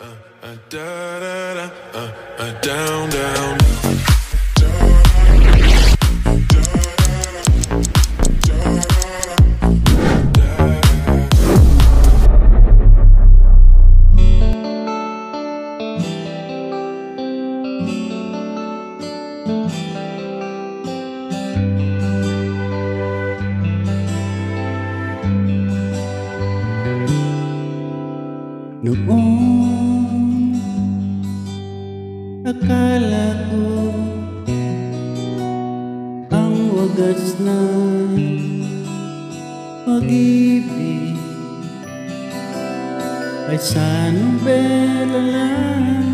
Down, down. Noong akala ko ang wagas na pag-ibig ay sa nobela lang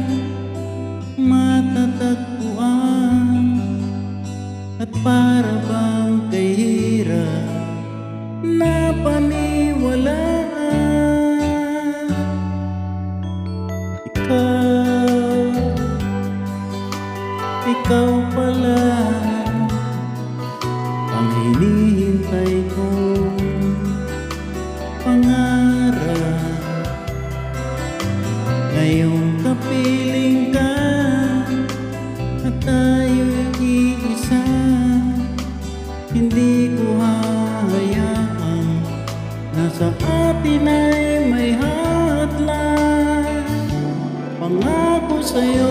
matatagpuan, at para bang kahirap na paniwalaan. Ikaw pala ang hinihintay kong pangarap. Ngayong kapiling ka at tayo'y iisa, hindi ko hahayaang nasa atin ay may hadlang. Pangako sa'yo,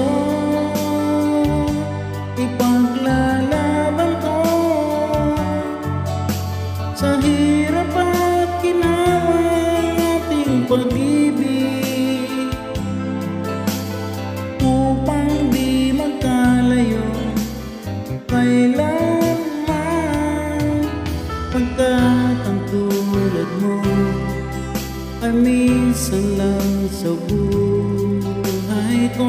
ipaglalaban ko sa hirap at ginawa ating pag-ibig, upang di magkalayo kailanman. Pagkat ang tulad mo ay minsan lang sa buhay ko.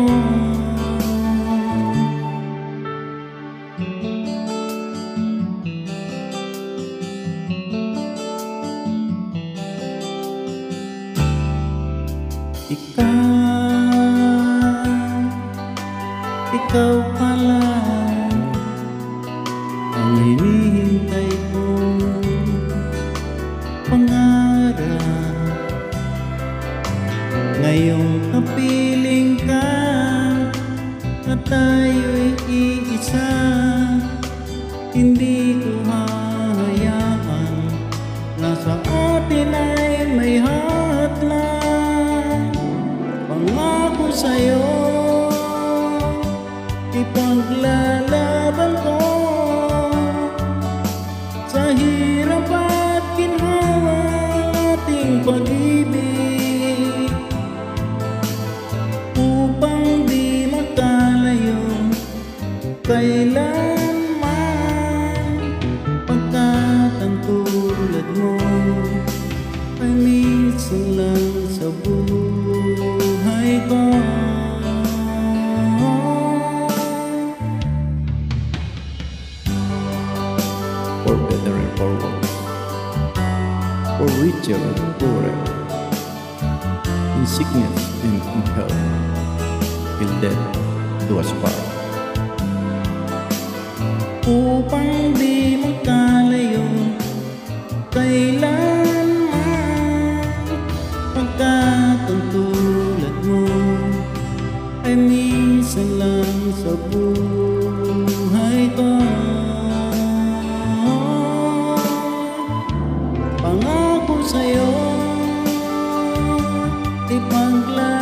Ikaw pala ang hinihintay kong pangarap. Ngayong kapiling ka at tayo'y iisa, hindi ko hahayaan na sa atin ay may hadlang. Pangako sa'yo, ipaglalaban ko sa hirap at ginhawa ating pag-ibig, upang di magkalayo kailanman. Pagkat ang tulad mo ay minsan lang sa buhay ko. For better and for worse, for richer and poorer, in sickness and in health, till death do us part. Upang di magkalayo kailanman. Pagkat ang tulad mo ay minsan lang sa buhay ko. Pangako sa'yo, ipaglalaban